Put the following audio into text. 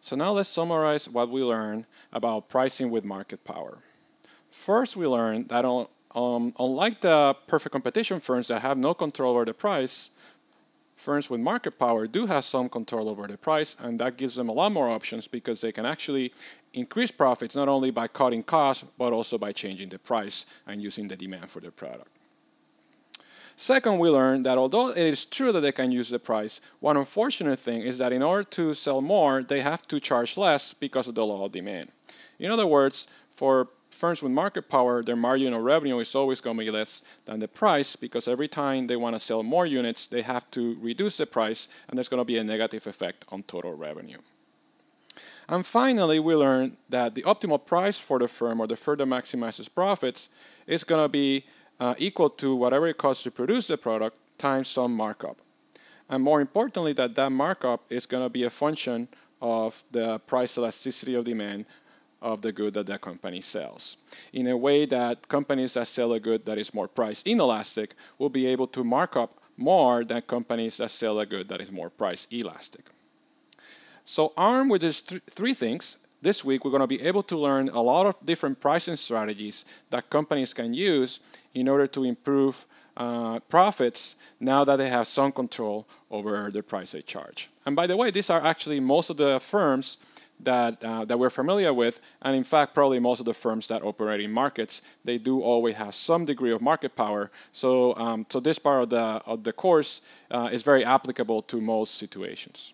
So now let's summarize what we learned about pricing with market power. First, we learned that unlike the perfect competition firms that have no control over the price, firms with market power do have some control over the price, and that gives them a lot more options because they can actually increase profits not only by cutting costs, but also by changing the price and using the demand for their product. Second, we learned that although it is true that they can use the price, one unfortunate thing is that in order to sell more, they have to charge less because of the law of demand. In other words, for firms with market power, their marginal revenue is always going to be less than the price because every time they want to sell more units, they have to reduce the price, and there's going to be a negative effect on total revenue. And finally, we learned that the optimal price for the firm or the firm that maximizes profits is going to be equal to whatever it costs to produce the product times some markup. And more importantly, that markup is going to be a function of the price elasticity of demand of the good that company sells. In a way that companies that sell a good that is more price inelastic will be able to mark up more than companies that sell a good that is more price elastic. So armed with these three things, this week we're going to be able to learn a lot of different pricing strategies that companies can use in order to improve profits now that they have some control over the price they charge. And by the way, these are actually most of the firms that we're familiar with, and in fact probably most of the firms that operate in markets, they do always have some degree of market power. So, so this part of the course is very applicable to most situations.